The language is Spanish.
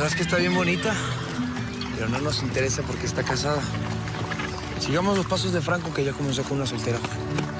verdad es que está bien bonita, pero no nos interesa porque está casada. Sigamos los pasos de Franco, que ya comenzó con una soltera.